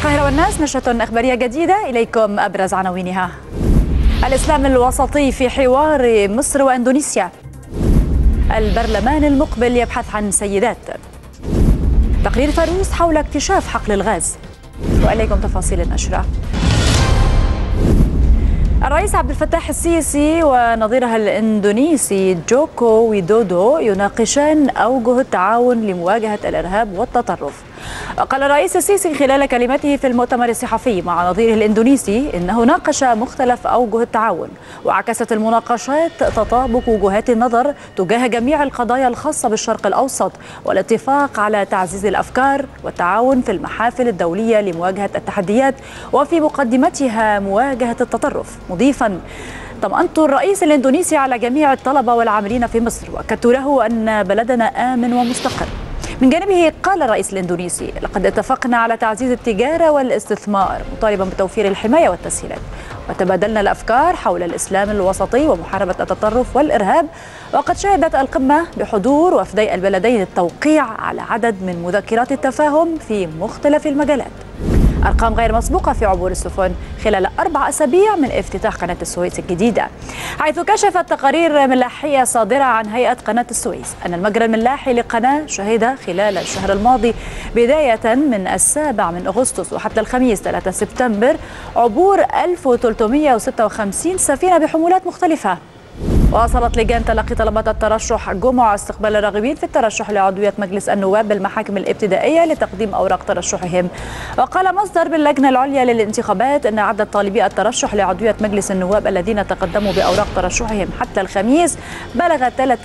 القاهرة والناس، نشرة إخبارية جديدة، إليكم أبرز عناوينها. الإسلام الوسطي في حوار مصر وإندونيسيا. البرلمان المقبل يبحث عن سيدات. تقرير فاروس حول اكتشاف حقل الغاز. وإليكم تفاصيل النشرة. الرئيس عبد الفتاح السيسي ونظيره الاندونيسي جوكو ويدودو يناقشان أوجه التعاون لمواجهة الإرهاب والتطرف. وقال الرئيس السيسي خلال كلمته في المؤتمر الصحفي مع نظيره الاندونيسي إنه ناقش مختلف أوجه التعاون، وعكست المناقشات تطابق وجهات النظر تجاه جميع القضايا الخاصة بالشرق الأوسط، والاتفاق على تعزيز الأفكار والتعاون في المحافل الدولية لمواجهة التحديات وفي مقدمتها مواجهة التطرف، مضيفا: طمأنت الرئيس الإندونيسي على جميع الطلبة والعاملين في مصر، وأكدت له أن بلدنا آمن ومستقر. من جانبه قال الرئيس الإندونيسي: لقد اتفقنا على تعزيز التجارة والاستثمار، مطالبا بتوفير الحماية والتسهيلات، وتبادلنا الأفكار حول الإسلام الوسطي ومحاربة التطرف والإرهاب. وقد شهدت القمة بحضور وفدي البلدين التوقيع على عدد من مذكرات التفاهم في مختلف المجالات. أرقام غير مسبوقة في عبور السفن خلال 4 أسابيع من افتتاح قناة السويس الجديدة، حيث كشفت تقارير ملاحية صادرة عن هيئة قناة السويس أن المجرى الملاحي للقناة شهد خلال الشهر الماضي بداية من 7 أغسطس وحتى الخميس 3 سبتمبر عبور 1356 سفينة بحمولات مختلفة. واصلت لجان تلقي طلبات الترشح جمعة استقبال الراغبين في الترشح لعضوية مجلس النواب بالمحاكم الابتدائية لتقديم أوراق ترشحهم. وقال مصدر باللجنة العليا للانتخابات أن عدد طالبي الترشح لعضوية مجلس النواب الذين تقدموا بأوراق ترشحهم حتى الخميس بلغ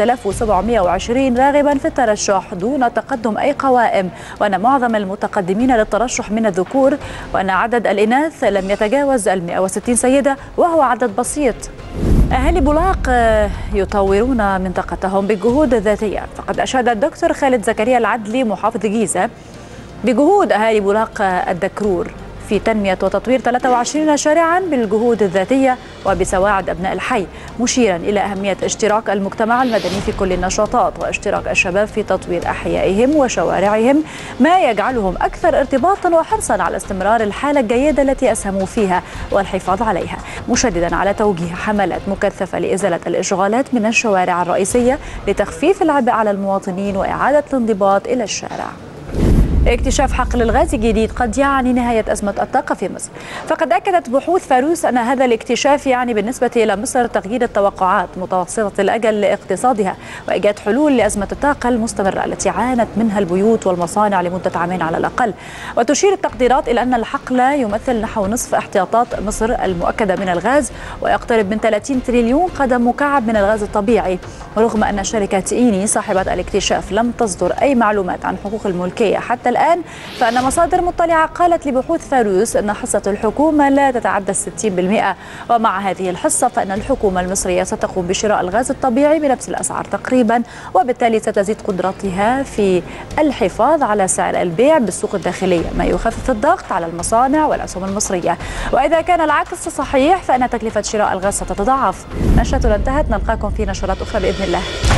3720 راغبا في الترشح دون تقدم أي قوائم، وأن معظم المتقدمين للترشح من الذكور، وأن عدد الإناث لم يتجاوز 160 سيدة وهو عدد بسيط. أهالي بولاق يطورون منطقتهم بجهود ذاتية، فقد أشاد الدكتور خالد زكريا العدلي محافظ جيزة بجهود أهالي بولاق الدكرور في تنمية وتطوير 23 شارعا بالجهود الذاتية وبسواعد أبناء الحي، مشيرا إلى أهمية اشتراك المجتمع المدني في كل النشاطات واشتراك الشباب في تطوير أحيائهم وشوارعهم، ما يجعلهم أكثر ارتباطا وحرصا على استمرار الحالة الجيدة التي أسهموا فيها والحفاظ عليها، مشددا على توجيه حملات مكثفة لإزالة الإشغالات من الشوارع الرئيسية لتخفيف العبء على المواطنين وإعادة الانضباط إلى الشارع. اكتشاف حقل الغاز الجديد قد يعني نهاية أزمة الطاقة في مصر، فقد أكدت بحوث فاروس أن هذا الاكتشاف يعني بالنسبة إلى مصر تغيير التوقعات متوسطة الأجل لاقتصادها وإيجاد حلول لأزمة الطاقة المستمرة التي عانت منها البيوت والمصانع لمدة عامين على الأقل. وتشير التقديرات إلى أن الحقل يمثل نحو نصف احتياطات مصر المؤكدة من الغاز، ويقترب من 30 تريليون قدم مكعب من الغاز الطبيعي. ورغم أن شركة إيني صاحبة الاكتشاف لم تصدر أي معلومات عن حقوق الملكية حتى الآن، فإن مصادر مطلعة قالت لبحوث فاروس أن حصة الحكومة لا تتعدى 60%، ومع هذه الحصة فإن الحكومة المصرية ستقوم بشراء الغاز الطبيعي بنفس الأسعار تقريبا، وبالتالي ستزيد قدرتها في الحفاظ على سعر البيع بالسوق الداخلية، ما يخفف الضغط على المصانع والأسهم المصرية. وإذا كان العكس صحيح فإن تكلفة شراء الغاز ستتضاعف. نشرتنا انتهت، نلقاكم في نشرات أخرى بإذن الله.